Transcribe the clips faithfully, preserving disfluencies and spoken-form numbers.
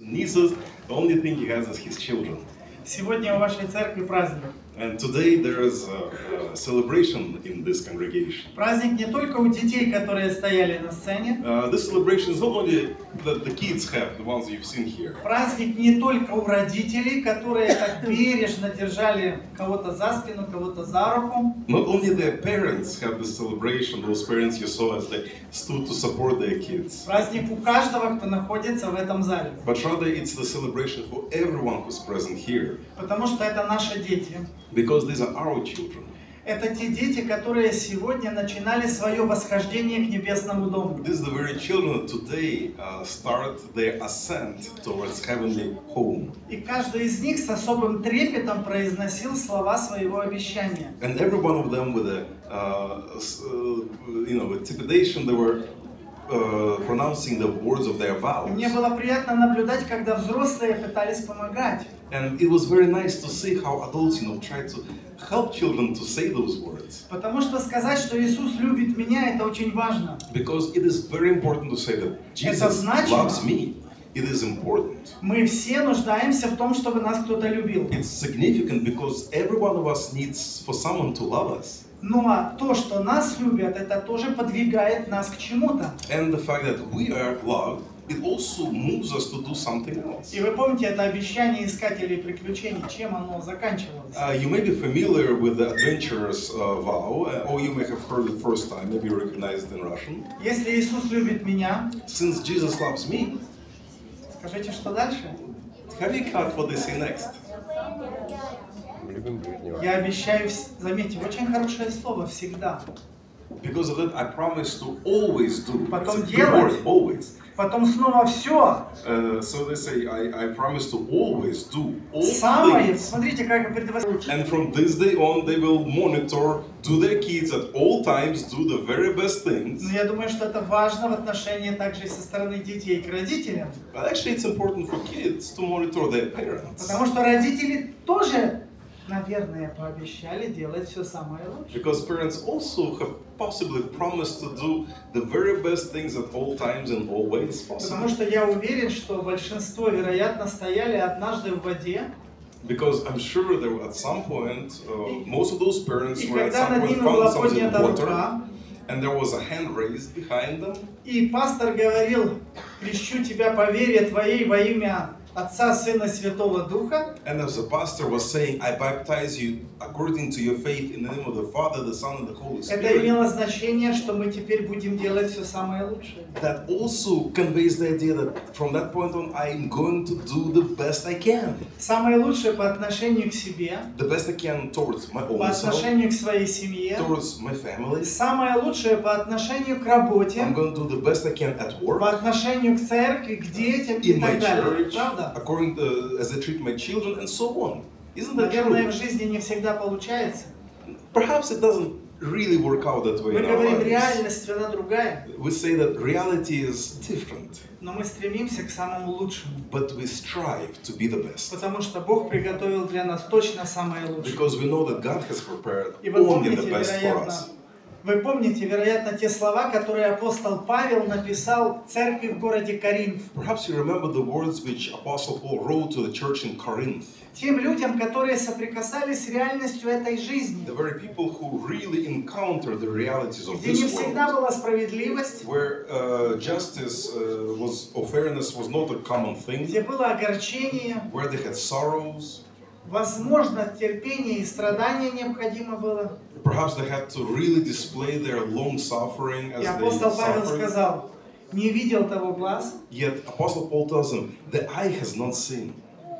Nieces, the only thing he has is his children. Сегодня в вашей церкви праздник. And today there is a, a celebration in this congregation. Праздник не только у детей, которые стояли на сцене. Uh, this celebration is not only that the kids have, the ones you've seen here. Праздник не только у родителей, которые так бережно держали кого-то за спину, кого-то за руку. Not only their parents have this celebration, those parents you saw as they stood to support their kids. Праздник у каждого, кто находится в этом зале. But rather it's the celebration for everyone who's present here. Потому что это наши дети. Because these are our children. Это те дети, которые сегодня начинали свое восхождение к небесному дому. These are the very children that today uh, start their ascent towards heavenly home. И каждый из них с особым трепетом произносил слова своего обещания. And every one of them with a, uh, uh, you know, with trepidation, they were uh, pronouncing the words of their vows. Мне было приятно наблюдать, когда взрослые пытались помогать. And it was very nice to see how adults, you know, try to help children to say those words. Потому что сказать, что Иисус любит меня, это очень важно. Because it is very important to say that Jesus loves me. It is important. Мы все нуждаемся в том, чтобы нас кто-то любил. It's significant because every one of us needs for someone to love us. Ну а то, что нас любят, это тоже подвигает нас к чему-то. And the fact that we are loved, it also moves us to do something else. И вы помните это обещание искателей приключений, чем оно заканчивалось? Uh, you may be familiar with the adventurous uh, vow, uh, or you may have heard it first time, maybe you recognize it in Russian. Если Иисус любит меня, Since Jesus loves me, скажите, что дальше? have you caught what they say next? Я обещаю, заметьте, очень хорошее слово, всегда. Because of that, I promise to always do. Потом It's a good word, always. Потом снова все. Uh, so they say, I, I promise to always do all Самое, things. смотрите, как предвосхищает. And from this day on, they will monitor, do their kids at all times do the very best things. Но я думаю, что это важно в отношении также и со стороны детей к родителям. But actually, it's important for kids to monitor their parents. Потому что родители тоже, наверное, пообещали делать все самое лучшее. Because parents also have possibly promised to do the very best things at all times and all ways possible. Потому что я уверен, что большинство, вероятно, стояли однажды в воде. Because I'm sure that at some point, uh, most of those parents И were at когда some над point ними found была something in поднята water, рука, and there was a hand raised behind them. и пастор говорил: крещу тебя по вере твоей во имя Отца, Сына, Святого Духа. And as the pastor was saying, I baptize you according to your faith in the name of the Father, the Son, and the Holy Это Spirit. имело значение, что мы теперь будем делать все самое лучшее. That also conveys the idea that from that point on, I'm going to do the best I can. Самое лучшее по отношению к себе, The best I can towards my по own self, отношению к своей семье, towards my family. самое лучшее по отношению к работе, I'm going to do the best I can at work, по отношению к церкви, к детям и in my так далее. church, Правда? according to as I treat my children, and so on. Isn't that Наверное, в true? жизни не всегда получается. Perhaps it doesn't really work out that way Мы in our говорим, lives. реальность, она другая. We say that reality is different, Но мы стремимся к самому лучшему. but we strive to be the best. Потому что Бог приготовил для нас точно самое лучшее. Because we know that God has prepared И вы only помните, the best for вероятно, us. вы помните, вероятно, те слова, которые апостол Павел написал церкви в городе Коринф. Perhaps you remember the words which Apostle Paul wrote to the church in Corinth. Тем людям, которые соприкасались с реальностью этой жизни, The very people who really encountered the realities of где не this всегда world, была справедливость, where uh, justice uh, was, or fairness was not a common thing, где было огорчение, where they had sorrows. возможно, терпение и страдание необходимо было. Perhaps they had to really display their long suffering as И they апостол Павел suffered. сказал: не видел того глаз, Yet Apostle Paul tells them, the eye has not seen,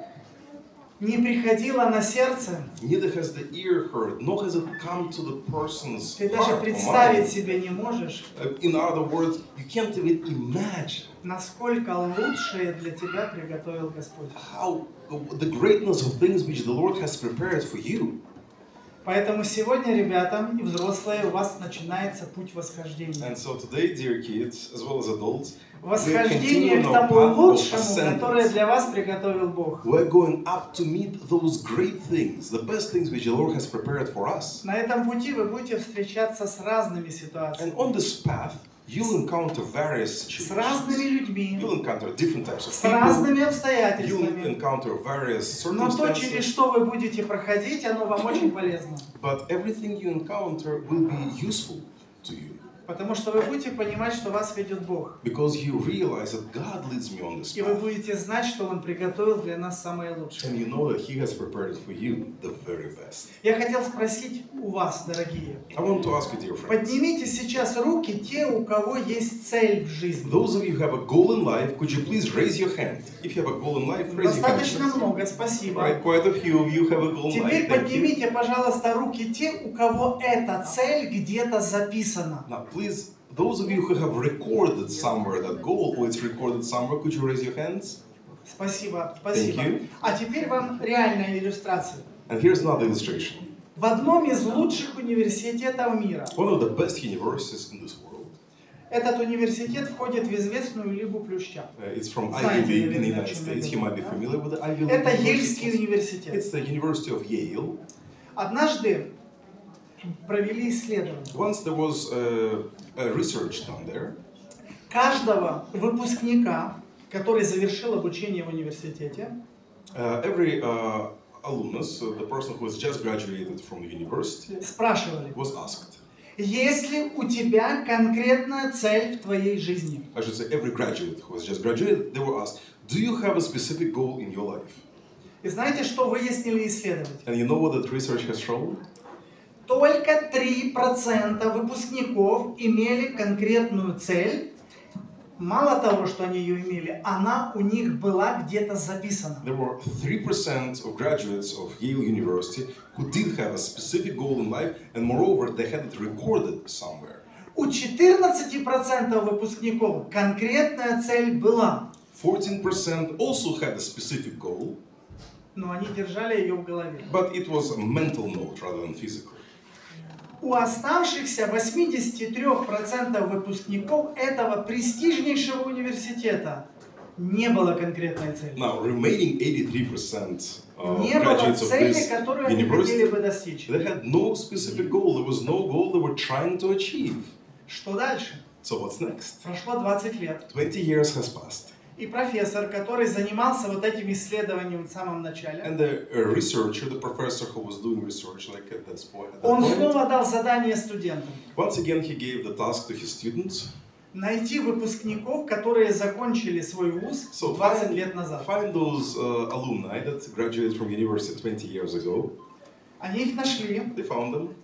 не приходило на сердце, neither has the ear heard, nor has it come to the person's ты даже heart or представить mind. себе не можешь, Uh, In other words, you can't even imagine насколько лучшее для тебя приготовил Господь. how the greatness of things which the Lord has prepared for you. Поэтому сегодня, ребята и взрослые, у вас начинается путь восхождения. And so today, dear kids, as well as adults, Восхождение к тому лучшему, которое для вас приготовил Бог. We're going up to meet those great things, the best things which the Lord has prepared for us. На этом пути вы будете встречаться с разными And ситуациями. on this path, you'll encounter various с situations. разными людьми, You'll encounter different types of с people. разными You'll обстоятельствами. encounter various Но то, через circumstances. что вы будете проходить, оно вам очень полезно. But everything you encounter will be useful to you. Потому что вы будете понимать, что вас ведет Бог. Because you realize that God leads me on this И вы path. будете знать, что Он приготовил для нас самое лучшее. And you know that He has prepared for you the very best. Я хотел спросить у вас, дорогие. I want to ask you, dear friends. Поднимите сейчас руки те, у кого есть цель в жизни. Those of you who have a goal in life, could you please raise your hand? If you have a goal in life, raise your hand. Достаточно много, спасибо. Right, quite a few of you have a goal in Теперь life. Thank you. поднимите, пожалуйста, руки те, у кого эта цель где-то записана. Now, please, those of you who have recorded somewhere that goal, or it's recorded somewhere, could you raise your hands? Спасибо, спасибо. Thank you. А теперь вам реальная иллюстрация. And here's another illustration. В одном из лучших университетов мира One of the best universities in this world. этот университет входит в известную Лигу Плюща. Uh, it's from Ivy Знаете, League in the наверное, о United чем я States. You might be говорю, familiar with the Ivy League. Это Ельский universities. университет. It's the University of Yale. Однажды провели исследование. Once there was uh, a research done there. Каждого выпускника, который завершил обучение в университете, Uh, every uh, alumnus, uh, the person who has just graduated from the university, спрашивали, was asked. есть ли у тебя конкретная цель в твоей жизни? I should say every graduate who has just graduated, they were asked, do you have a specific goal in your life? И знаете, что выяснили исследователи? And you know what that research has shown? Только три процента выпускников имели конкретную цель. Мало того, что они ее имели, она у них была где-то записана. There were three percent of graduates of Yale University who did have a specific goal in life, and moreover, they had it recorded somewhere. У четырнадцати процентов выпускников конкретная цель была. fourteen percent also had a specific goal, Но они держали ее в голове. but it was a mental note rather than physical. У оставшихся восьмидесяти трёх процентов выпускников этого престижнейшего университета не было конкретной цели. Now, remaining eighty-three percent uh, Не было graduates of цели, this которую они хотели university, бы достичь. they had no specific goal. There was no goal they were trying to achieve. Что дальше? So what's next? Прошло двадцать лет. twenty years has passed. И профессор, который занимался вот этим исследованием в самом начале, And the uh, researcher, the professor who was doing research like at that point, at that он point, снова дал задание студентам. once again he gave the task to his students. Найти выпускников, которые закончили свой вуз So двадцать find, лет назад. find those uh, alumni that graduated from university twenty years ago. Они их нашли They found them.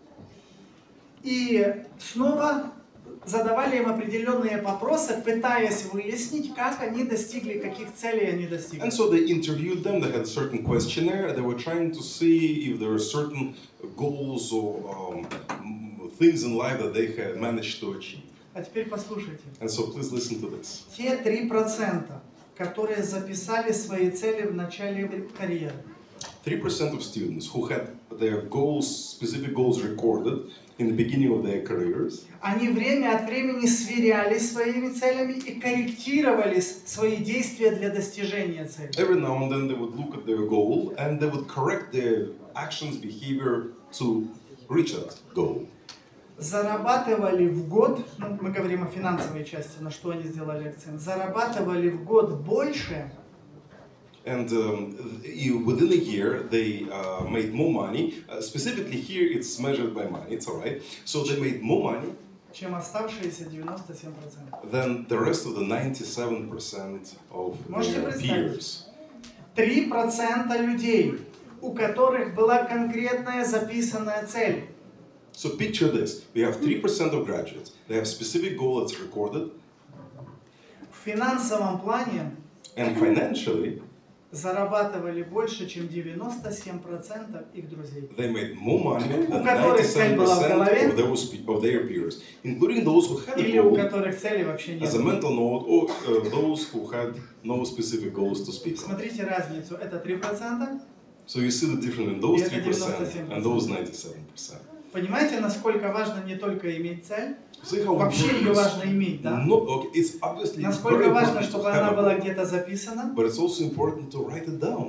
и снова задавали им определенные вопросы, пытаясь выяснить, как они достигли, каких целей они достигли. And so they interviewed them, they had a certain questionnaire, they were trying to see if there are certain goals or um, things in life that they had managed to achieve. А теперь послушайте. And so please listen to this. Те три процента, которые записали свои цели в начале карьеры, three percent of students who had their goals, specific goals recorded in the beginning of their careers, они время от времени сверялись своими целями и корректировали свои действия для достижения цели. every now and then they would look at their goal and they would correct their actions, behavior to reach that goal. Зарабатывали в год, ну, мы говорим о финансовой части, на что они сделали акцент, зарабатывали в год больше, And um, you, within a year, they uh, made more money. Uh, specifically here, it's measured by money. It's all right. So they made more money чем оставшиеся девяносто семь процентов. than the rest of the ninety-seven percent of Можете their представить? peers. три процента людей, у которых была конкретная записанная цель. So picture this: we have three percent of graduates. They have specific goal that's recorded, В финансовом плане and financially, зарабатывали больше, чем девяносто семь процентов их друзей. they made more money than которых цель ninety-seven была в percent голове, of those pe- of their peers, including those who had a Или у goal которых цели вообще не as a было. mental note, or uh, those who had no specific goals to speak of. Смотрите разницу. Это три процента. So you see the difference in those И это three percent девяносто семь процентов. and those ninety-seven percent. Понимаете, насколько важно не только иметь цель, See how вообще ее important it is? важно иметь, да? No, okay, it's obviously it's very Насколько важно, important to чтобы have она a была goal, где-то записана, but it's also important to write it down.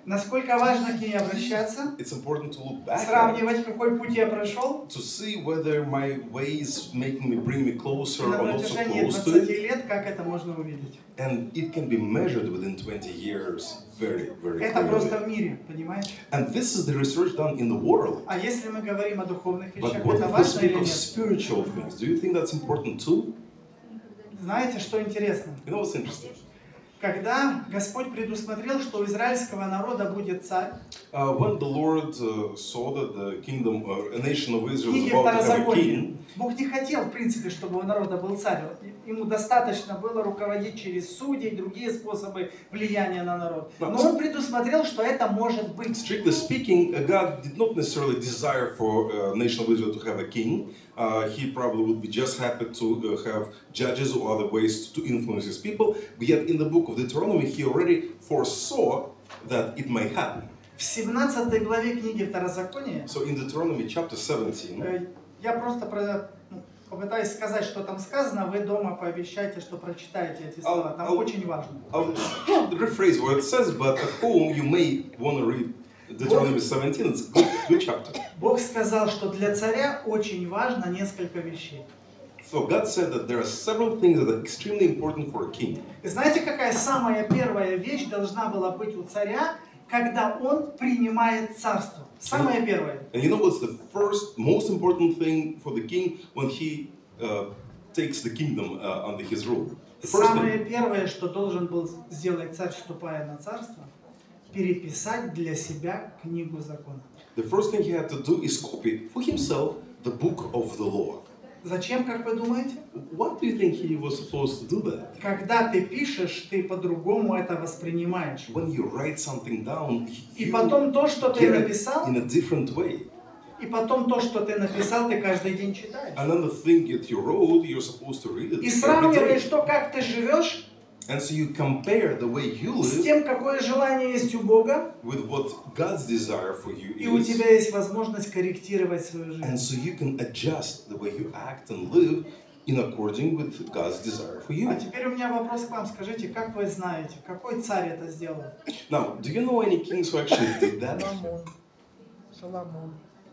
Насколько важно к ней обращаться, It's important to look back at it, сравнивать, какой путь я прошел. to see whether my ways making me bring me И closer на or not so протяжении close to двадцати it. лет, как это можно увидеть. And it can be measured within twenty years very, very Это просто clearly. в мире, понимаете? And this is the research done in the world. А если мы говорим о духовных But вещах, what это if we важно или speak of нет? spiritual things? Do you think that's important too? Знаете, что интересно? You know what's interesting? Когда Господь предусмотрел, что у израильского народа будет царь, Uh, when the Lord uh, saw that the kingdom, uh, a nation of в Israel was книге about to have a Второзакония, king, Бог не хотел, в принципе, чтобы у народа был царь. Ему достаточно было руководить через судей, другие способы влияния на народ. Но Он предусмотрел, что это может быть. strictly speaking, uh, God did not necessarily desire for a uh, nation of Israel to have a king. Uh, he probably would be just happy to uh, have judges or other ways to influence his people. But yet in the book of Deuteronomy, he already foresaw that it may happen. В семнадцатой главе книги Второзакония So in Deuteronomy chapter seventeen, э, я просто про- ну, попытаюсь сказать, что там сказано, вы дома пообещайте, что прочитаете эти слова. Там I'll- очень важно. I'll rephrase what it says, but at home you may want to read Deuteronomy seventeen. It's a good, good chapter. Бог сказал, что для царя очень важно несколько вещей. So God said that there are several things that are extremely important for a king. И знаете, какая самая первая вещь должна была быть у царя, когда он принимает царство? Самое первое. And you know what's the first, most important thing for the king when he uh, takes the kingdom uh, under his rule? The first Самое thing, первое, что должен был сделать царь, вступая на царство, переписать для себя книгу закона. the first thing he had to do is copy for himself the book of the law. Зачем, как вы думаете? What do you think he was supposed to do that? Когда ты пишешь, ты по-другому это воспринимаешь. When you write something down, И you потом то, что ты get it написал, in a different way. и потом то, что ты написал, ты каждый день читаешь. Another thing that you wrote, you're supposed to read it И every сравниваешь day. то, как ты живешь, And so you compare the way you с live тем, какое желание есть у Бога, with what God's desire for you и у is. тебя есть возможность корректировать свою And жизнь. so you can adjust the way you act and live in according with God's desire for А you. теперь у меня вопрос к вам. Скажите, как вы знаете, какой царь это сделал? Now, do you know any kings who actually did that? Соломон. Соломон.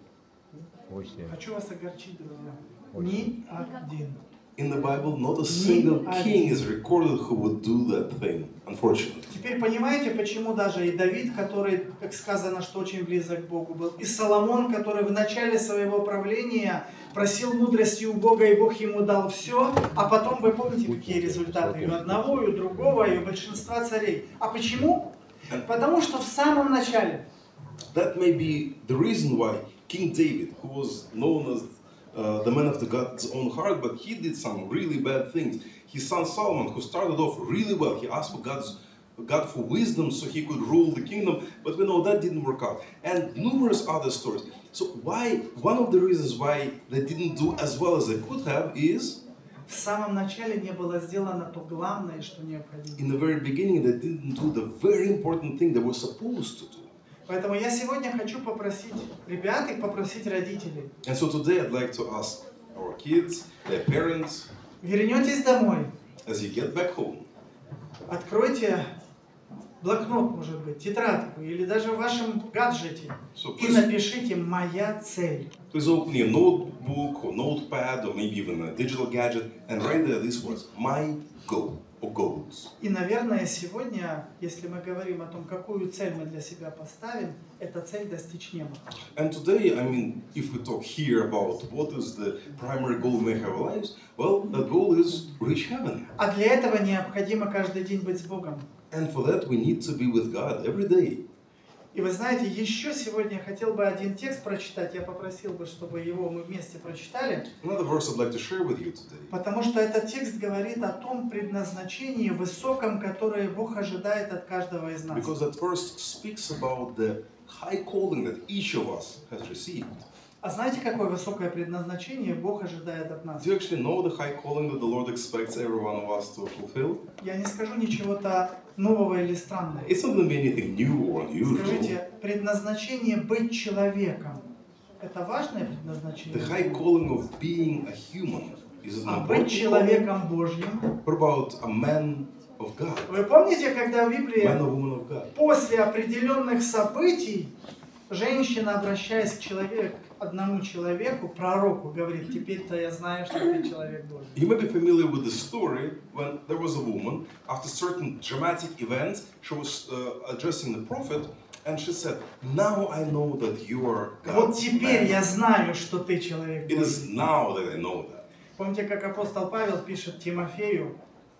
Очень. Хочу вас огорчить, друзья. Ни один. In the Bible, not a single king is recorded who would do that thing, unfortunately. Теперь понимаете, почему даже и Давид, который, как сказано, что очень близок к Богу был, и Соломон, который в начале своего правления просил мудрости у Бога, и Бог ему дал все, а потом вы помните, какие результаты и у одного, и у другого, и у большинства царей. А почему? Потому что в самом начале That may be the reason why King David, who was known as uh, the man after God's own heart, but he did some really bad things. His son Solomon, who started off really well, he asked for God's God for wisdom so he could rule the kingdom, but we know that didn't work out. And numerous other stories. So why, one of the reasons why they didn't do as well as they could have is, в самом начале не было сделано то главное, что необходимо. in the very beginning, they didn't do the very important thing they were supposed to do. Поэтому я сегодня хочу попросить ребят и попросить родителей. And so today I'd like to ask our kids, their parents, Вернетесь домой, as you get back home, откройте блокнот, может быть, тетрадку или даже в вашем гаджете so и please, напишите «Моя цель». please open your notebook or notepad or maybe even a digital gadget and write there these words, my goal or goals. И, наверное, сегодня, если мы говорим о том, какую цель мы для себя поставим, это цель достичь неба. And today, I mean, if we talk here about what is the primary goal we may have in our lives, well, the goal is reach heaven. А для этого необходимо каждый день быть с Богом. And for that, we need to be with God every day. И вы знаете, еще сегодня я хотел бы один текст прочитать. Я попросил бы, чтобы его мы вместе прочитали. Another verse I'd like to share with you today. Потому что этот текст говорит о том предназначении высоком, которое Бог ожидает от каждого из нас. Because that verse speaks about the high calling that each of us has received. А знаете, какое высокое предназначение Бог ожидает от нас? Do you actually know the high calling that the Lord expects every one of us to fulfill? Я не скажу ничего-то нового или странного. It's not going to be anything new or unusual. Скажите, предназначение быть человеком – это важное The предназначение? high calling of being a human is an А быть important calling. человеком Божьим What about a man of God. Вы помните, когда в Библии Man or woman of God. после определенных событий женщина, обращаясь к человеку, к одному человеку, пророку, говорит: теперь-то я знаю, что ты человек Божий. You may be familiar with the story when there was a woman, after certain dramatic events, she was uh, addressing the prophet, and she said, "Now I know that you are Вот God's теперь man. я знаю, что ты человек It is Божий. now that I know that." Помните, как апостол Павел пишет Тимофею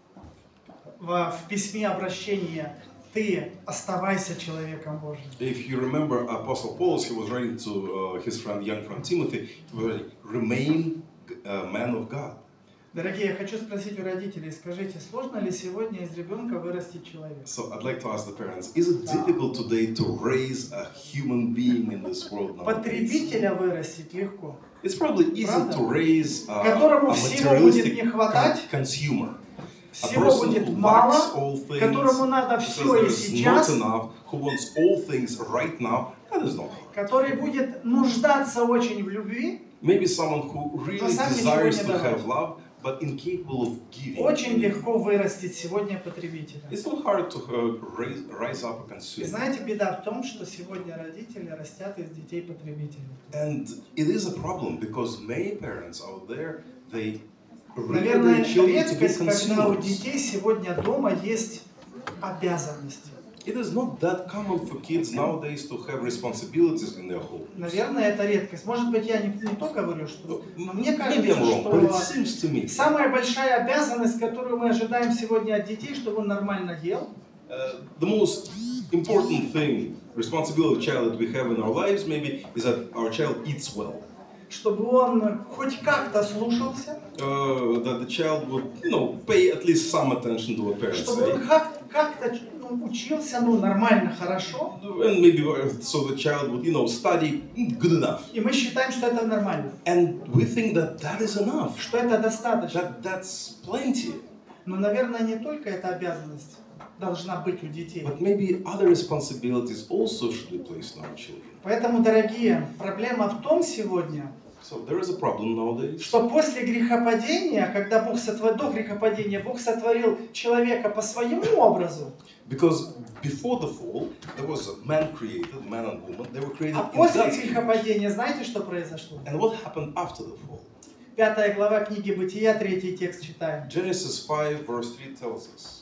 в, в письме обращения: ты оставайся человеком Божьим. If you remember Apostle Paul, he was writing to uh, his friend, young friend Timothy, he was writing, "Remain a man of God." Дорогие, я хочу спросить у родителей, скажите, сложно ли сегодня из ребенка вырастить человека? So I'd like to ask the parents, is it difficult today to raise a human being in this world nowadays? Потребителя вырастить легко, It's probably easy Правда? to raise uh, Которому a всего будет materialistic не хватать, con- consumer. A всего person будет who мало, lacks all things, которому надо because все и there's сейчас, not enough, who wants all things right now, that is not hard. который будет нуждаться очень в любви, Maybe someone who really Но сам ничего desires не to давать. have love, but incapable of giving. очень легко вырастить сегодня потребителя. It's not hard to uh, raise, rise up a И consumer. знаете, беда в том, что сегодня родители растят из детей потребителей. And it is a problem because many parents out there, they rear Наверное, their children to be редкость, когда у consumers. детей сегодня дома есть обязанности. It is not that common for kids nowadays to have responsibilities in their home. Наверное, это редкость. Может быть, я не, не то говорю, что... Но мне Maybe кажется, I'm wrong, but it что seems to me самая большая обязанность, которую мы ожидаем сегодня от детей, чтобы он нормально ел, uh, the most important thing, responsibility of child that we have in our lives maybe is that our child eats well. чтобы он хоть как-то слушался, Uh, that the child would, you know, pay at least some attention to what parents чтобы say. он как- как-то ну, учился ну, нормально, хорошо. And maybe uh, so the child would, you know, study good enough. И мы считаем, что это нормально, And we think that that is enough. что это достаточно. That that's plenty. Но, наверное, не только эта обязанность должна быть у детей. But maybe other responsibilities also should be placed on our children. Поэтому, дорогие, проблема в том сегодня, So there is a problem nowadays. что после грехопадения, когда Бог сотворил, до грехопадения, Бог сотворил человека по своему образу, Because before the fall, there was a man created, man and woman. They were created а in после God's image. грехопадения, знаете, что произошло? And what happened after the fall? Пятая глава книги Бытия, третий текст читаем. Genesis five verse three tells us.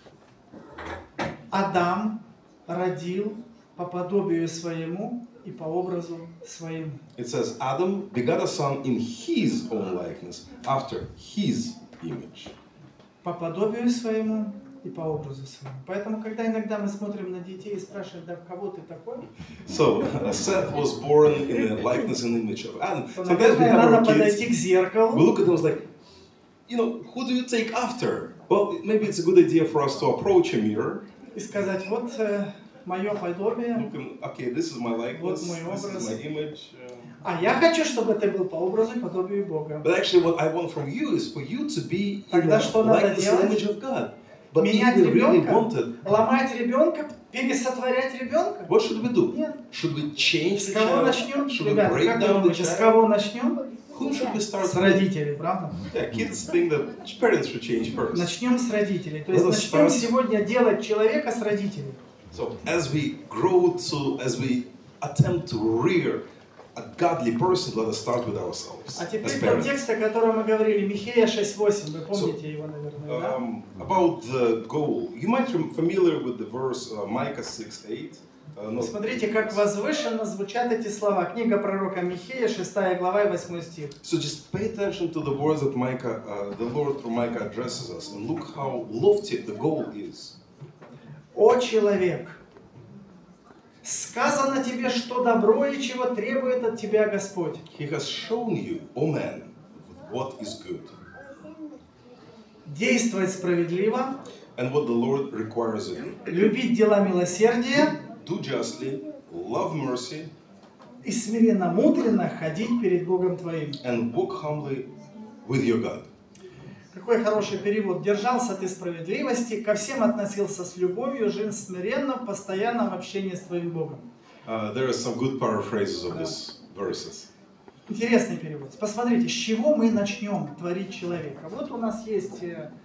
Адам родил по подобию своему и по образу своему. It says, Adam begot a son in his own likeness, after his image. По подобию своему и по образу своему. Поэтому, когда иногда мы смотрим на детей и спрашиваем, да в кого ты такой, So, uh, Seth was born in the likeness and image of Adam. то, Sometimes we наверное, have надо our подойти kids, к we зеркалу look at them and like, you know, who do you take after? Well, maybe it's a good idea for us to approach a mirror. и сказать, вот э, мое подобие, You can, okay, this is my likeness, Вот мой this is образ. my image. uh, а я хочу, чтобы ты был по образу и подобию Бога. But actually, what I want from you is for you to be in Тогда the что надо likeness and делать? image of God. But Менять if we really ребенка, wanted, ломать ребенка, пересотворять ребенка? what should we do? Нет. Should we change С the кого child? начнем? Should we Ребята, break как вы down the думаете, с child? кого начнем? Whom should we start С with? родителей, правда? Yeah, kids think that parents should change first. Начнем с родителей. То есть Let us начнем start- сегодня делать человека с родителей. So as we grow to, as we attempt to rear a godly person, let us start with ourselves А as теперь тот parents. текст, о котором мы говорили, Михея шесть восемь, вы помните его, наверное, да? Um, about the goal, you might be familiar with the verse uh, Micah six eight. Uh, no, Смотрите, как возвышенно звучат эти слова. Книга пророка Михея, шестая глава и восьмой стих. So just pay attention to the words that Micah, uh, the Lord through Micah addresses us, and look how lofty the goal is. «О человек, сказано тебе, что добро и чего требует от тебя Господь. He has shown you, O man, what is good, Действовать справедливо, and what the Lord requires of you. любить дела милосердия Do justly, love mercy, и смиренно мудренно ходить перед Богом твоим». and walk humbly with your God. Какой хороший перевод. «Держался ты справедливости, ко всем относился с любовью, жил смиренно, постоянно в общении с твоим Богом». Uh, there are some good paraphrases of these verses. Интересный перевод. Посмотрите, с чего мы начнем творить человека. Вот у нас есть э,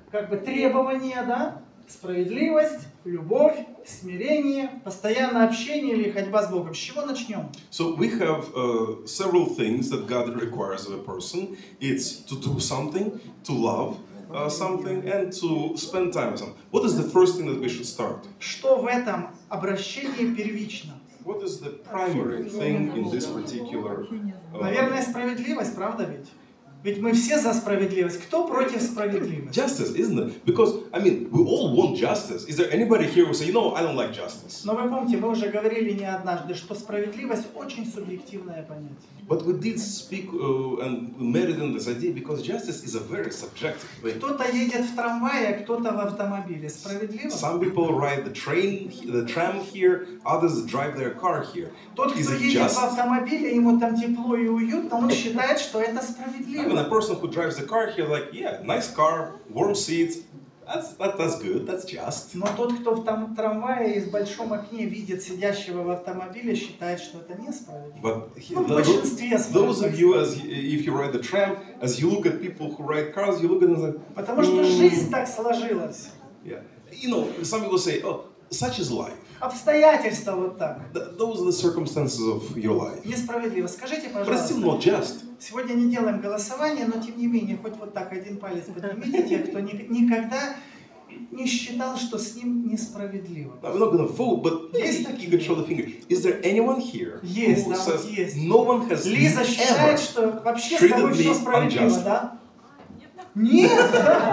как бы требования, да? Справедливость, любовь, смирение, постоянное общение или ходьба с Богом. С чего начнем? So we have uh, several things that God requires of a person. It's to do something, to love uh, something, and to spend time with something. What is the first thing that we should start? Что в этом обращении первично? What is the primary thing in this particular? Uh, Наверное, справедливость, правда ведь? Ведь мы все за справедливость. Кто против справедливости? Justice, isn't it? Because, I mean, we all want justice. Is there anybody here who say, you know, I don't like justice? Но вы помните, мы уже говорили не однажды, что справедливость очень субъективное понятие. But we did speak uh, and meditate on this idea because justice is a very subjective thing. Кто-то едет в трамвае, а кто-то в автомобиле. Справедливо? Some people ride the train, the tram here, others drive their car here. Тот, Is кто it едет just? в автомобиле, ему там тепло и уютно, он считает, что это I mean, справедливо. a person who drives the car here, like, yeah, nice car, warm seats, that's, that, that's good, that's just. Но тот, кто в там, трамвае и в большом окне видит сидящего в автомобиле, считает, что это несправедливо. But he, Ну, в tho- большинстве своем. those of you, as if you ride the tram, as you look at people who ride cars, you look at them like, Потому что жизнь так сложилась. yeah. You know, some people say, oh, such is life. Обстоятельства вот так. Th- those are the circumstances of your life. Несправедливо. Скажите, But it's still пожалуйста, not just. сегодня не делаем голосование, но тем не менее, хоть вот так один палец поднимите, те, кто ни- никогда не считал, что с ним несправедливо. Now, we're not going to vote, but Есть you такие? can show the finger. Is there anyone here Есть, who да, says вот есть. no one has Лиза ever считает, что вообще с treated тобой все me справедливо, unjustly? да? Нет!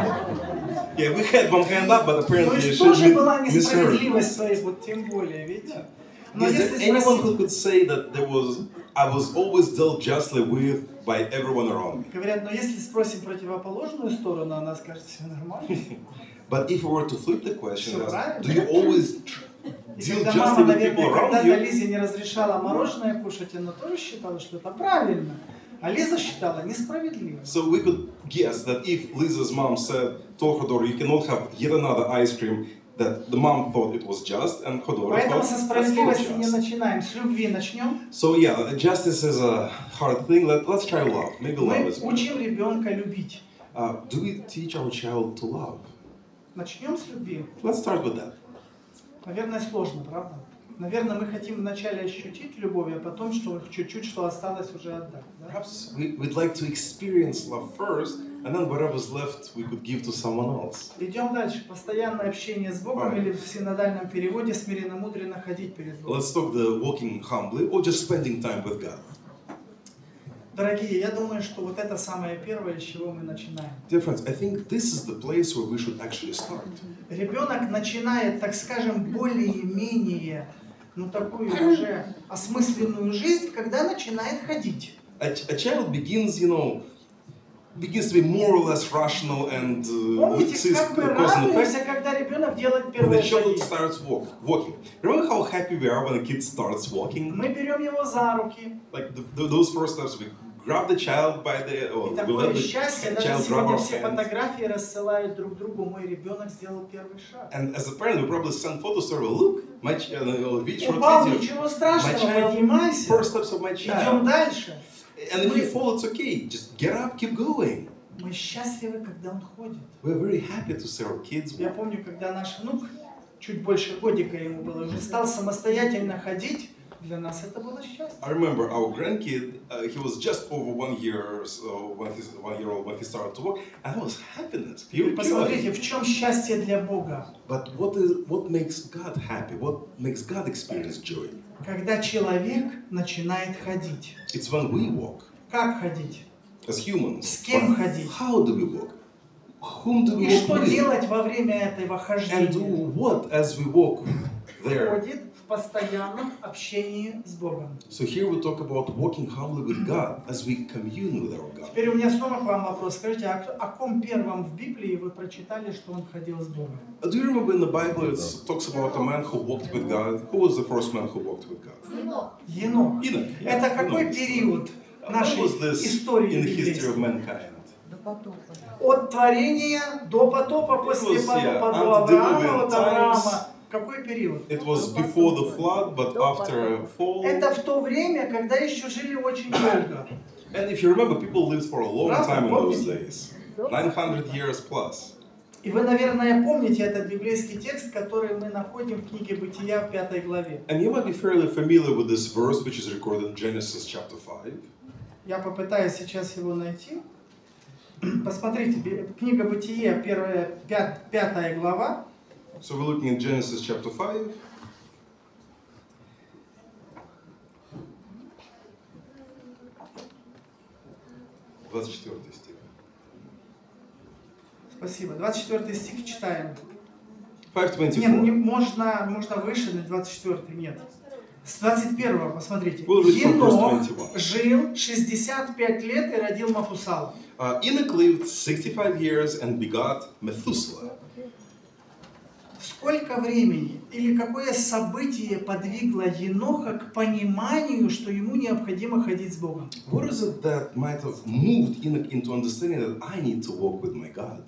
Yeah, we had one hand up, but То apparently есть she тоже mi- была misheard. несправедливость своей, вот тем более, видите? Но Is если there anyone who спросить, could say that there was I was always dealt justly with by everyone around me? говорят, но если спросим противоположную сторону, она скажет, все нормально. But if we were to flip the question, Всё as, правильно. do you always tr- И deal когда justly мама, with people наверное, around когда-то you? Лизе не разрешала мороженое кушать, она тоже считала, что это правильно. А Лиза считала несправедливо. So we could guess that if Liza's mom said, told her daughter, you cannot have yet another ice cream, that the mom thought it was just, and her daughter Поэтому thought со that's not справедливости не just. начинаем. С любви начнем. So yeah, justice is a hard thing. Let, let's try love. Maybe love Мы is better. учим ребенка любить. Uh, do we teach our child to love? Начнем с любви. Let's start with that. Наверное, сложно, правда? Наверное, мы хотим вначале ощутить любовь, а потом что чуть-чуть, что осталось, уже отдать. Да? Perhaps we, we'd like to experience love first, and then whatever's left we could give to someone else. Идем дальше. Постоянное общение с Богом Right. или в синодальном переводе смиренно-мудренно ходить перед Богом. Let's talk the walking humbly or just spending time with God. Дорогие, я думаю, что вот это самое первое, с чего мы начинаем. Dear friends, I think this is the place where we should actually start. Ребенок начинает, так скажем, более-менее, ну такую уже осмысленную жизнь, когда начинает ходить. A, a child begins, you know, begins to be more or less rational and uh, Помните, sees как мы cause and радуемся, effect когда ребенок делает when первые the child шаги. starts walk, walking. Remember how happy we are when a kid starts walking? Мы берем его за руки. Like the, the, those first steps, we grab the child by the, or И we такое let the счастье, даже child grab сегодня our все hand. фотографии рассылают друг другу, мой ребенок сделал первый шаг. And as a parent, we probably send photos to her. Look, my ch- uh, uh, vi- short Упал, video. ничего My страшного, child, поднимайся. first steps of my Идем child. дальше. And if Мы- you fall, it's okay. Just get up, keep going. Мы счастливы, когда он ходит. We're very happy to see our kids Я walk. помню, когда наш внук, чуть больше годика ему было, уже стал самостоятельно ходить, для нас это было счастье. I remember our grandkid. Uh, he was just over one year, so when he's one year old when he started to walk, and it was happiness, pure joy. Посмотрите, в чем счастье для Бога. But what is what makes God happy? What makes God experience joy? Когда человек начинает ходить. It's when we walk Как ходить? as humans. С кем But ходить? how do we walk? Whom do we И walk что with? делать во время этого And do хождения? what as we walk there? Ходит в постоянном общении с Богом. So here we talk about walking humbly with God as we commune with our God. Теперь у меня снова к вам вопрос. Скажите, а кто- о ком первом в Библии вы прочитали, что он ходил с Богом? Do you remember in the Bible it talks about a man who walked with God? Who was the first man who walked with God? Енох. Enoch. yeah, Это какой Enoch. период When нашей was this истории in the history of библейской? mankind? До потопа. От творения до потопа, после was, yeah, потопа до Авраама, antediluvian от times. Авраама. Какой период? It was before the flood, but after a fall. Это в то время, когда еще жили очень долго. And if you remember, people lived for a long Правда, time in those помните? days. nine hundred years plus. И вы, наверное, помните этот библейский текст, который мы находим в книге Бытия в пятой главе. And you might be fairly familiar with this verse, which is recorded in Genesis chapter five. Я попытаюсь сейчас его найти. Посмотрите, Би- книга Бытия, первая, пят- пятая глава. So we're looking at Genesis chapter five. двадцать четвёртый стих. Спасибо. двадцать четвёртый стих читаем. five Нет, twenty-four. не, можно, можно выше, но двадцать четвёртый нет. С двадцать первого, посмотрите. We'll read from verse Енох twenty-one. жил шестьдесят пять лет и родил Мафусала. Uh, Enoch lived sixty-five years and begot Methuselah. Сколько времени или какое событие подвигло Еноха к пониманию, что ему необходимо ходить с Богом? What is it that might have moved Enoch into understanding that I need to walk with my God?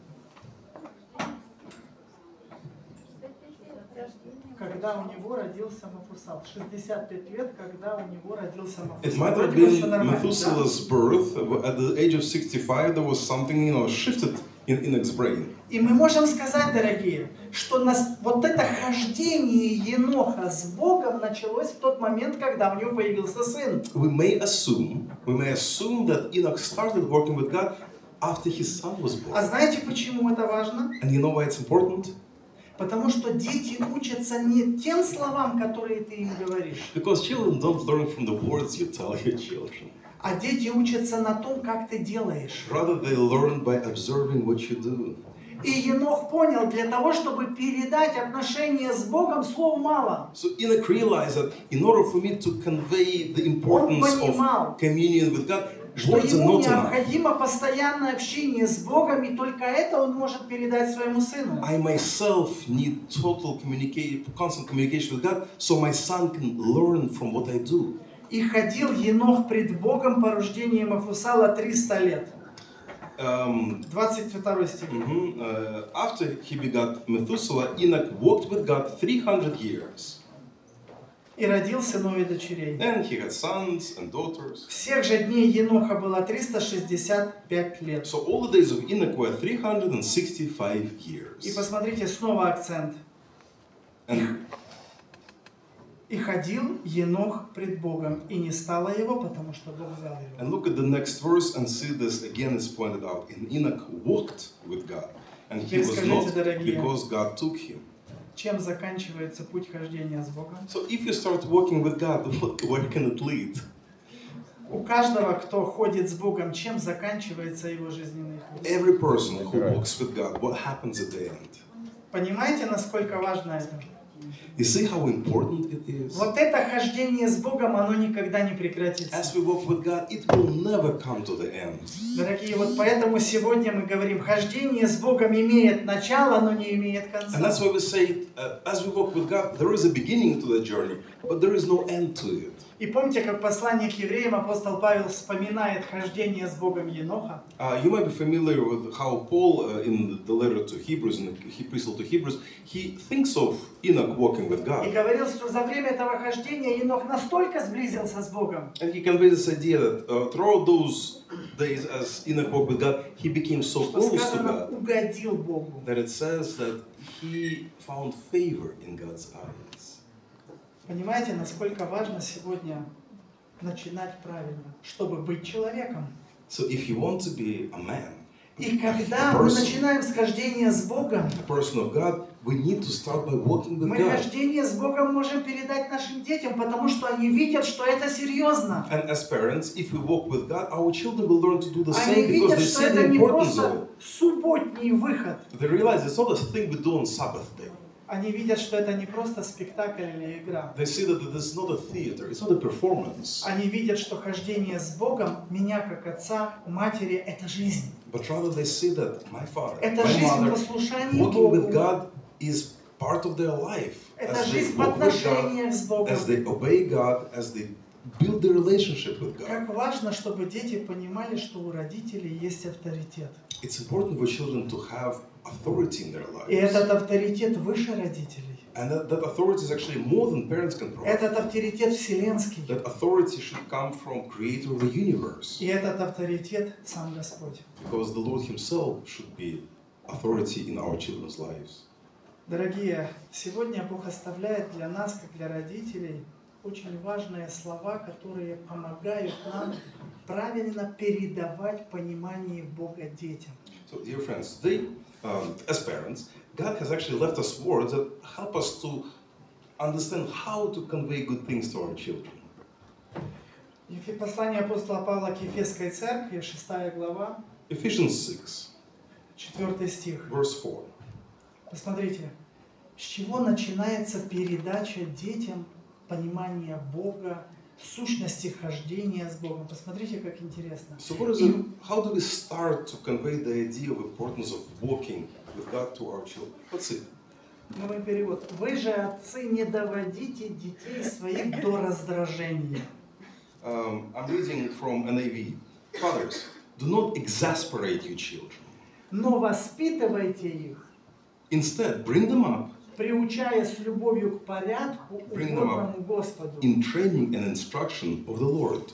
Когда у него родился Мафусал. шестьдесят пять лет, когда у него родился It Мафусал. might have Вроде бы всё been нормально, да? Methuselah's birth. At the age of sixty-five, there was something, you know, shifted in Enoch's brain. И мы можем сказать, дорогие, что нас, вот это хождение Еноха с Богом началось в тот момент, когда у него появился сын. We may assume, we may assume that Enoch started working with God after his son was born. А знаете, почему это важно? And you know why it's important? Потому что дети учатся не тем словам, которые ты им говоришь, Because children don't learn from the words you tell your children. а дети учатся на том, как ты делаешь. Rather, they learn by observing what you do. И Енох понял, для того, чтобы передать отношения с Богом, слов мало. So Enoch realized that in order for me to convey the importance понимал, of communion with God, Что words are ему not enough. необходимо постоянное общение с Богом, и только это он может передать своему сыну. I myself need total communication, constant communication with God, so my son can learn from what I do. И ходил Енох пред Богом по рождению Мафусала триста лет. Um, двадцать второй стих. mhm, uh, after he begot Methuselah, Enoch walked with God three hundred years. И родил сынов и дочерей. And he had sons and daughters. Всех же дней Еноха было триста шестьдесят пять лет. So all the days of Enoch were three hundred sixty-five years. И посмотрите, снова акцент. And И ходил Енох пред Богом, и не стало его, потому что Бог взял его. And look at the next verse and see this again is pointed out. And Enoch walked with God, and he was not because God took him. Чем заканчивается путь хождения с Богом? So if you start walking with God, what, where can it lead? У каждого, кто ходит с Богом, чем заканчивается его жизненный путь? Every person who walks with God, what happens at the end? Понимаете, насколько важно это? You see how important it is? Вот это хождение с Богом, оно никогда не прекратится. As we walk with God, it will never come to the end. Дорогие, вот поэтому сегодня мы говорим, хождение с Богом имеет начало, но не имеет конца. And that's why we say, uh, as we walk with God, there is a beginning to the journey, but there is no end to it. И помните, как послание к евреям апостол Павел вспоминает хождение с Богом Еноха? Uh, you might be familiar with how Paul, uh, in the letter to Hebrews, in the epistle to Hebrews, he thinks of Enoch walking with И God. говорил, что за время этого хождения Енох настолько сблизился с Богом, And he conveys this idea that uh, throughout those days as Enoch walked with God, he became so что close to сказано, God угодил Богу. that it says that he found favor in God's eyes. Понимаете, насколько важно сегодня начинать правильно, чтобы быть человеком. So if you want to be a man, И когда мы начинаем схождение с Богом, a person of God, we need to start by walking with мы God. хождение с Богом можем передать нашим детям, потому что они видят, что это серьезно. And as parents, if we walk with God, our children will learn to do the Они same because видят, they что see это the не importance of просто it. субботний выход. They realize it's not a thing we do on Sabbath day. Они видят, что это не просто спектакль или игра. They see that this is not a theater, it's not a performance. Они видят, что хождение с Богом, меня как отца, матери, это жизнь. But rather they see that my father, Это my жизнь в mother, послушании walking with Богу. God is part of their life. Это As they жизнь в walk with God, отношениях с Богом. as they obey God, as they build the relationship with God. Как важно, чтобы дети понимали, что у родителей есть авторитет. It's important for children to have authority in their И lives. этот авторитет выше родителей. And that, that authority is actually more than parents can provide. Этот авторитет вселенский. That authority should come from Creator of the universe. И этот авторитет сам Господь. Because the Lord Himself should be authority in our children's lives. Дорогие, сегодня Бог оставляет для нас, как для родителей, очень важные слова, которые помогают нам правильно передавать понимание Бога детям. So, dear friends, today, um, as parents, God has actually left us words that help us to understand how to convey good things to our children. Послание апостола Павла к Ефесской церкви, шестая глава, Ephesians six, четвёртый стих. verse four. Посмотрите, с чего начинается передача детям понимания Бога, сущности хождения с Богом. Посмотрите, как интересно. So what is it, how do we start to convey the idea of importance of walking with God to our children? Let's see. Новый перевод. Вы же, отцы, не доводите детей своих до раздражения. Um, I'm reading from N A V. Fathers, do not exasperate your children. Но воспитывайте их, Instead, bring them up приучая с любовью к порядку, Bring them up. угодному Господу, in training and instruction of the Lord,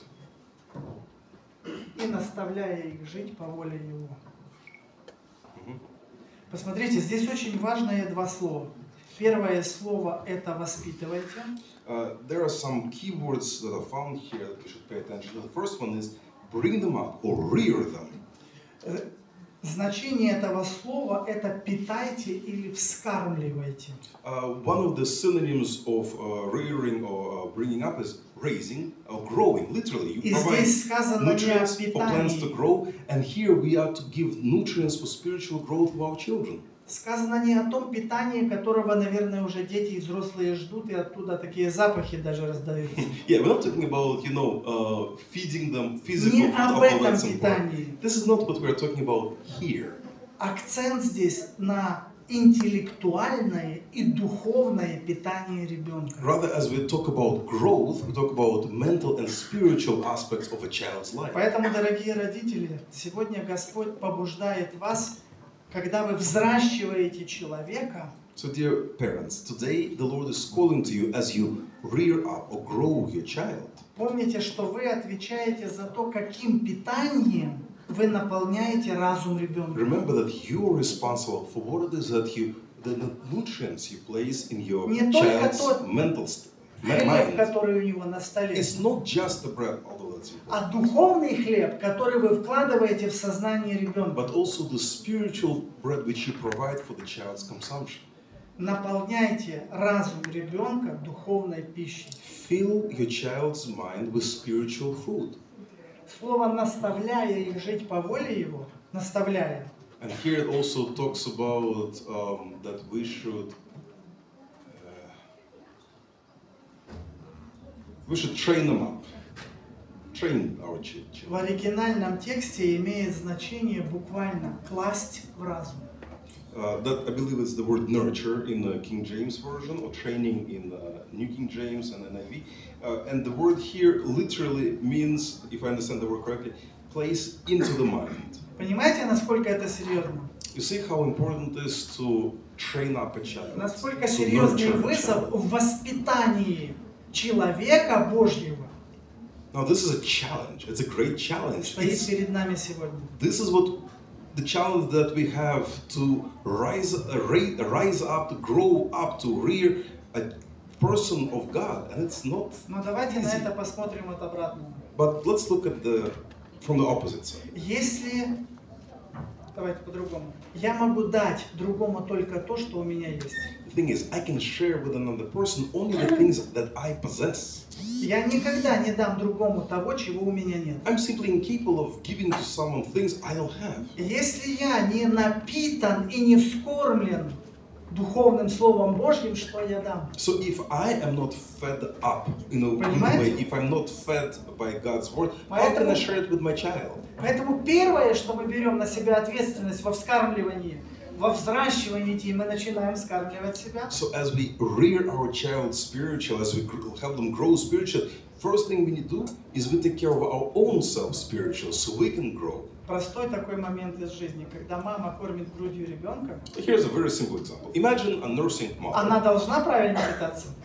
и наставляя их жить по воле Его. Мгм. Посмотрите, здесь очень важные два слова. Первое слово – это «воспитывайте». Uh, there are some keywords that are found here that we should pay attention to. The first one is bring them up or rear them. Э, Значение этого слова – это «питайте» или «вскармливайте». Uh, one of the synonyms of uh, rearing or uh, bringing up is raising or growing. Literally, you И provide здесь сказано не о nutrients for plants to питании. grow, and here we are to give nutrients for spiritual growth of our children. Сказано не о том питании, которого, наверное, уже дети и взрослые ждут, и оттуда такие запахи даже раздаются. Yeah, we're not talking about, you know, uh, feeding them physical Не food, об although этом that's important. питании. This is not what we're talking about here. Акцент здесь на интеллектуальное и духовное питание ребенка. Rather, as we talk about growth, we talk about mental and spiritual aspects of a child's life. Поэтому, дорогие родители, сегодня Господь побуждает вас, когда вы взращиваете человека, So, dear parents, today the Lord is calling to you as you rear up or grow your child. помните, что вы отвечаете за то, каким питанием вы наполняете разум ребенка. Remember that you are responsible for what it is that you, the nutrients you place in your Не только child's тот mental st- Хлеб, mind. который у него на столе, It's not just the bread, although that's important, а духовный хлеб, который вы вкладываете в сознание ребенка. but also the spiritual bread which you provide for the child's consumption. Наполняйте разум ребенка духовной пищей. Fill your child's mind with spiritual food. Слово «наставляя их жить по воле Его», наставляя, And here it also talks about um, that we should uh, we should train them up, train our chi- в children. оригинальном тексте имеет значение буквально «класть в разум». Uh, that I believe is the word nurture in the King James version, or training in the New King James and N I V. Uh, and the word here literally means, if I understand the word correctly, place into the mind. Понимаете, насколько это серьезно? You see how important it is to train up a child, Насколько to серьезный nurture a вызов child. в воспитании человека Божьего Now this is a challenge. It's a great challenge. стоит It's, перед нами сегодня. this is what the challenge that we have to rise, uh, ri- rise up, to grow up, to rear a person of God, and it's not. Но давайте на easy. это посмотрим от обратного. But let's look at the from the opposite side. Если, давайте по-другому, я могу дать другому только то, что у меня есть. The thing is, I can share with another person only the things that I possess. Я никогда не дам другому того, чего у меня нет. I'm simply incapable of giving to someone things I don't have. Если я не напитан и не вскормлен духовным Словом Божьим, что я дам? So if I am not fed up in a good Понимаете? way, if I'm not fed by God's word, how can I share it with my child? Поэтому первое, что мы берем на себя ответственность во вскармливании, во взращивании детей, мы начинаем вскармливать себя. So as we rear our child spiritual, as we gr- help them grow spiritual, first thing we need to do is we take care of our own self spiritual, so we can grow. Простой такой момент из жизни, когда мама кормит грудью ребенка, Here's a very simple example. Imagine a nursing она mother. должна правильно питаться?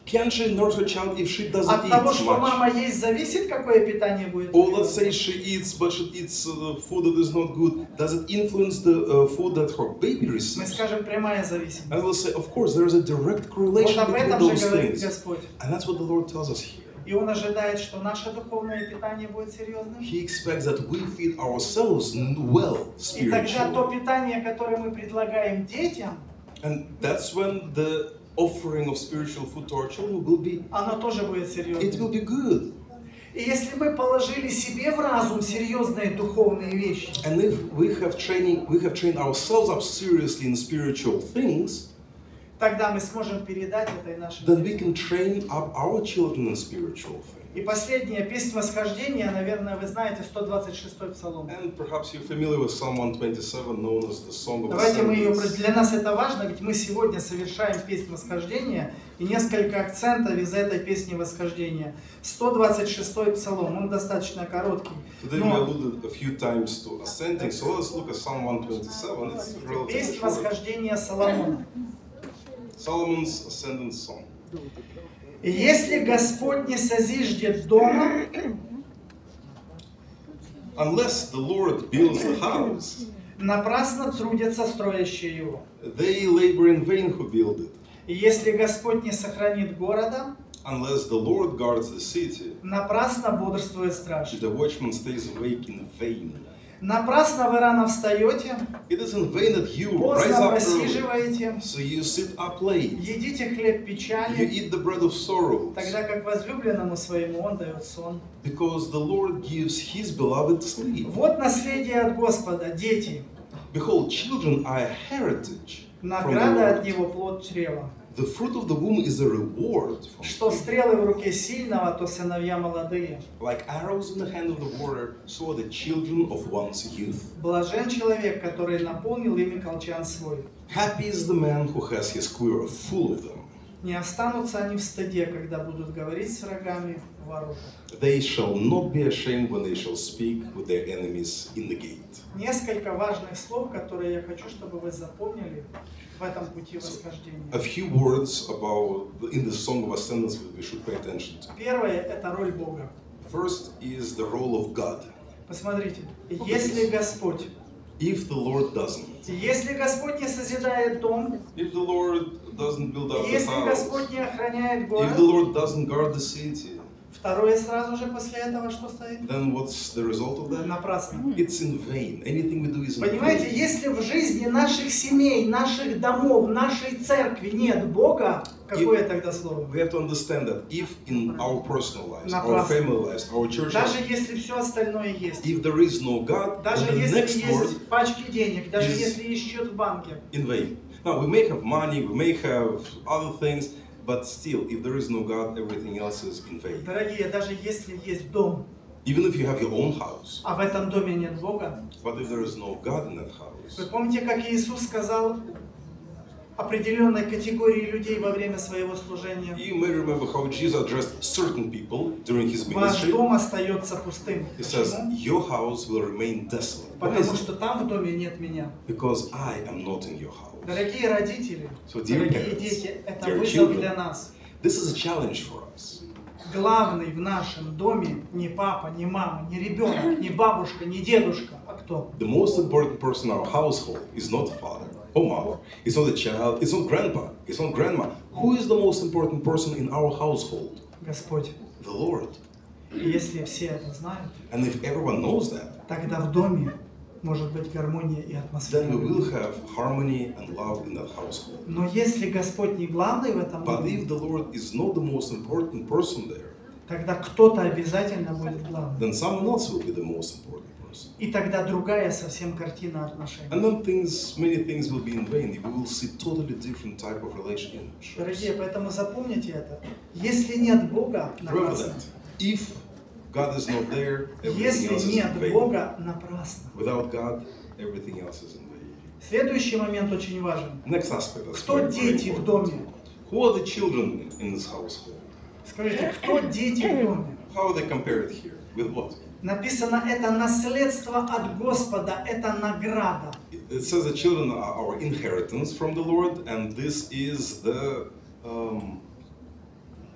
Can she nurse her child if she doesn't От eat того, что much? мама есть, зависит, какое питание будет? Or let's say she eats, but she eats uh, food that is not good. Does it influence the uh, food that her baby Мы receives? скажем, прямая зависимость. And we'll say, of course, there is a direct Вот correlation об between этом же those говорит things. Господь. And that's what the Lord tells us here. И Он ожидает, что наше духовное питание будет серьезным. He expects that we feed ourselves well И тогда то spiritually. питание, которое мы предлагаем детям, And that's when the offering of spiritual food to our children will be, оно тоже будет it серьезным. will be good. И если мы положили себе в разум серьезные духовные вещи, And if we have training, we have trained ourselves up seriously in spiritual things, тогда мы сможем передать это и нашим then we детям. can train up our children in spiritual things. И последняя песня восхождения, наверное, вы знаете, сто двадцать шестой псалом. And perhaps you're familiar with Psalm one twenty-seven, known as the Song of Давайте мы ее, Ascents. для нас это важно, ведь мы сегодня совершаем песнь восхождения, и несколько акцентов из этой песни восхождения. сто двадцать шестой псалом, он достаточно короткий. Today we Но alluded a few times to ascending, so let's look at Psalm one twenty-seven. It's relatively песнь short. восхождения Соломона. Solomon's Ascendant Song. И если Господь не созиждет дома, Unless the Lord builds the house, напрасно трудятся строящие его. they labor in vain who build it. И если Господь не сохранит города, Unless the Lord guards the city, напрасно бодрствует страж. the watchman stays awake in vain. Напрасно вы рано встаете, It is in vain that you rise поздно up early, просиживаете, so you sit up late. едите хлеб You печали, eat the bread of sorrows, тогда как возлюбленному своему Он дает сон. because the Lord gives His beloved sleep. Вот наследие от Господа, дети, Behold, children are a heritage from the награда от Lord. Него плод чрева. The fruit of the womb is a reward from Что Him. стрелы в руке сильного, то сыновья молодые. Like arrows in the hand of the warrior, so are the children of one's youth. Блажен человек, который наполнил ими колчан свой. Happy is the man who has his quiver full of them. Не останутся они в стыде, когда будут говорить с врагами в воротах. They shall not be ashamed when they shall speak with their enemies in the gate. Несколько важных слов, которые я хочу, чтобы вы запомнили в этом пути восхождения. A few words about in the Song of Ascendance that we should pay attention to. Первое – это роль Бога. First is the role of God. Посмотрите, если Господь, If the Lord doesn't, если Господь не созидает дом, if the Lord doesn't build up the если house, Господь не охраняет if город, the Lord doesn't guard the city, второе сразу же после этого что стоит? then what's the result of that? Напрасно. It's in vain. Anything we do is in Понимаете, vain. если в жизни наших семей, наших домов, нашей церкви нет Бога, какое тогда слово? We have to understand that if in our personal lives, our Напрасно. family lives, our church Даже lives, если все остальное есть, if there is no God, даже then the если next word есть пачки денег, даже is- если есть счет в банке, in vain. Now we may have money, we may have other things, but still, if there is no God, everything else is in vain. дорогие, даже если есть дом, Even if you have your own house, а в этом доме нет Бога, but if there is no God in that вы house, помните, как Иисус сказал определенной категории людей во время своего служения? you may remember how Jesus addressed certain people during his Ваш ministry. дом остается пустым. He says, Почему? your house will remain desolate. Why is Потому it? что там в доме нет меня. Because I am not in your house. Дорогие родители, So, dear дорогие parents, дети, это dear вызов children, для нас. This is a challenge for us. Главный в нашем доме не папа, не мама, не ребенок, не бабушка, не дедушка, а кто? The most important person in our household is not father or mother. It's not a child. It's not grandpa. It's not grandma. Who is the most important person in our household? Господь. The Lord. И если все это знают, And if everyone knows that, тогда в доме может быть гармония и атмосфера. then we will have harmony and love in that household. Но если Господь не главный в этом But доме, if the Lord is not the most important person there, тогда кто-то обязательно будет главным. then someone else will be the most important person. И тогда другая совсем картина отношений. And then things, many things will be in vain. We will see totally different type of relationships. Дорогие, поэтому запомните это. Если нет Бога, Remember напрасно. that. If God is not there, everything Если else is in нет vain. Бога, напрасно. Without God, everything else is in vain. Следующий момент очень важен. Next aspect that's Кто very, very дети в important. доме? Who are the children in this household? Скажите, кто дети в доме? How are they compared here? With what? Написано, это наследство от Господа, это награда. It says the children are our inheritance from the Lord, and this is the um,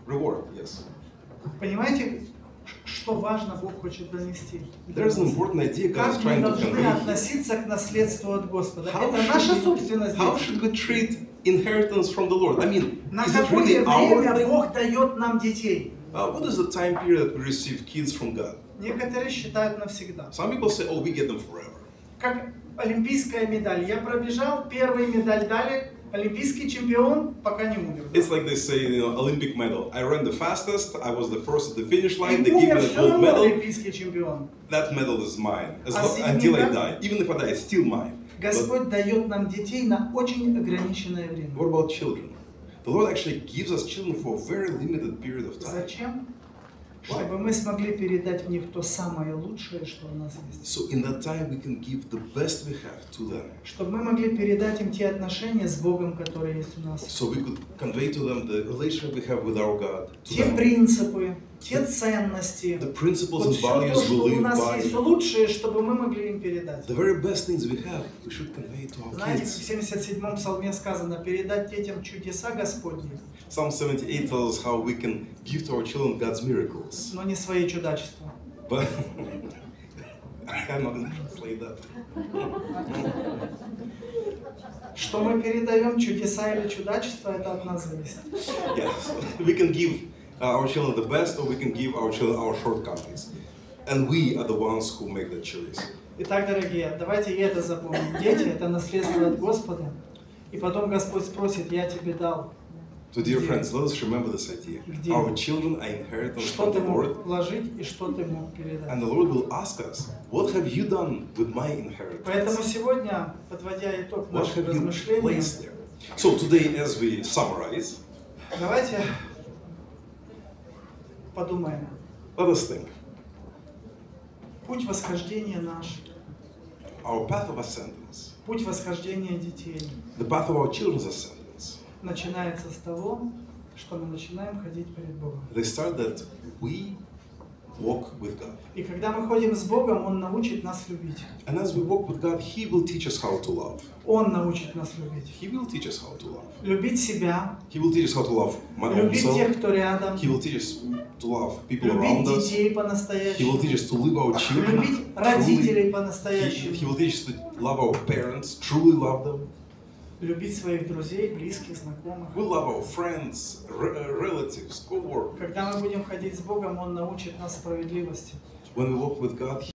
Reward, yes. Понимаете, что важно Бог хочет донести? There's an important idea God is Как мы trying to должны convey here. относиться к наследству от Господа? How Это should наша we- собственность. How дети. should we treat inheritance from the Lord? I mean, На is it really какое our время thing? Бог дает нам детей? Uh, what is the time period that we receive kids from God? Некоторые считают навсегда. Some people say, oh, we get them forever. Как олимпийская медаль. Я пробежал, первую медаль дали, олимпийский чемпион, пока не умер. It's like they say, you know, Olympic medal. I ran the fastest, I was the first at the finish И line, they give умер me a все gold равно medal. олимпийский чемпион. That medal is mine as А lo- с ними until I как? die. Even if I die, it's still mine. But Господь дает нам детей на очень ограниченное время. what about children? The Lord actually gives us children for a very limited period of time. Зачем? Чтобы мы смогли передать в них то самое лучшее, что у нас есть. So in that time we can give the best we have to them. Чтобы мы могли передать им те отношения с Богом, которые есть у нас. So we could convey to them the relationship we have with our God. To Те them. принципы, те ценности, The principles вот and все то, values we что у live нас есть, by. лучшее, чтобы мы могли им передать. The very best things we have, we should convey to our Знаете, в kids. семьдесят седьмом псалме сказано, передать детям чудеса Господни, Psalm seventy-eight tells us how we can give to our children God's miracles. но не свои чудачества. But I'm not going to translate that. Что мы передаем, чудеса или чудачества, это от нас зависит. Yes, we can give uh, our children the best, or we can give our children our shortcomings. And we are the ones who make that choice. Итак, дорогие, давайте и это запомним. Дети – это наследство от Господа. И потом Господь спросит, я тебе дал. So, dear Где? friends, let us remember this idea. Где? Our children are inheritance Что from ты the мог Lord, вложить и что ты мог передать. and the Lord will ask us, "What have you done with my Поэтому inheritance? сегодня, подводя итог What нашим have you размышлениям, placed there?" So today, as we summarize, давайте подумаем. let us think. Путь восхождения наш, Our path of ascendance, путь восхождения детей the path of our children's ascendance, начинается с того, что мы начинаем ходить перед Богом. they start that we walk with God. И когда мы ходим с Богом, Он научит нас любить. And as we walk with God, He will teach us how to love. Он научит нас любить. He will teach us how to love. Любить себя, He will teach us how to love my own любить self. тех, кто рядом, He will teach us to love people любить around us. детей He will по-настоящему, teach us to live our children любить truly. родителей He, по-настоящему, he will teach us to love our parents, truly love them. любить своих друзей, близких, знакомых. We love our friends, re- uh, relatives, co-workers. Когда мы будем ходить с Богом, Он научит нас справедливости. When we walk with God,